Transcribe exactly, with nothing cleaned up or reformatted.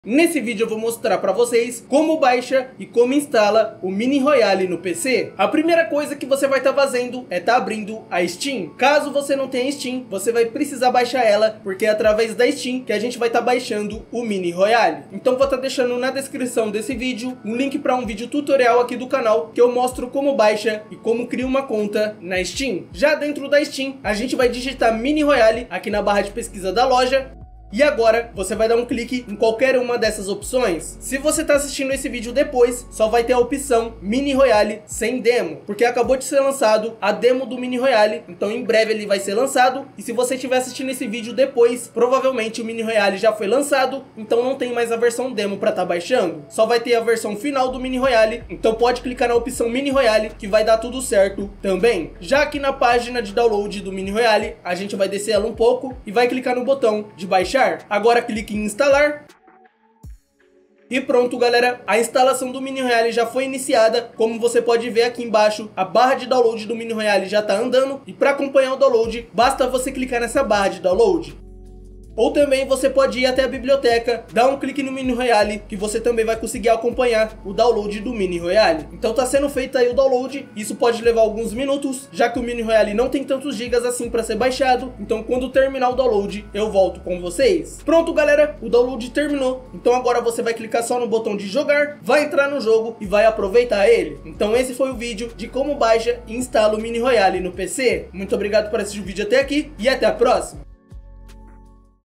Nesse vídeo eu vou mostrar para vocês como baixa e como instala o Mini Royale no P C. A primeira coisa que você vai estar tá fazendo é estar tá abrindo a Steam. Caso você não tenha Steam, você vai precisar baixar ela, porque é através da Steam que a gente vai estar tá baixando o Mini Royale. Então vou estar tá deixando na descrição desse vídeo um link para um vídeo tutorial aqui do canal que eu mostro como baixa e como cria uma conta na Steam. Já dentro da Steam, a gente vai digitar Mini Royale aqui na barra de pesquisa da loja. E agora você vai dar um clique em qualquer uma dessas opções. Se você está assistindo esse vídeo depois, só vai ter a opção Mini Royale sem demo, porque acabou de ser lançado a demo do Mini Royale, então em breve ele vai ser lançado. E se você estiver assistindo esse vídeo depois, provavelmente o Mini Royale já foi lançado, então não tem mais a versão demo para estar tá baixando. Só vai ter a versão final do Mini Royale, então pode clicar na opção Mini Royale que vai dar tudo certo também. Já aqui na página de download do Mini Royale, a gente vai descer ela um pouco e vai clicar no botão de baixar. Agora clique em instalar. E pronto, galera, a instalação do Mini Royale já foi iniciada. Como você pode ver aqui embaixo, a barra de download do Mini Royale já está andando. E para acompanhar o download, basta você clicar nessa barra de download. Ou também você pode ir até a biblioteca, dar um clique no Mini Royale, que você também vai conseguir acompanhar o download do Mini Royale. Então tá sendo feito aí o download, isso pode levar alguns minutos, já que o Mini Royale não tem tantos gigas assim para ser baixado. Então quando terminar o download, eu volto com vocês. Pronto, galera, o download terminou. Então agora você vai clicar só no botão de jogar, vai entrar no jogo e vai aproveitar ele. Então esse foi o vídeo de como baixa e instala o Mini Royale no P C. Muito obrigado por assistir o vídeo até aqui e até a próxima.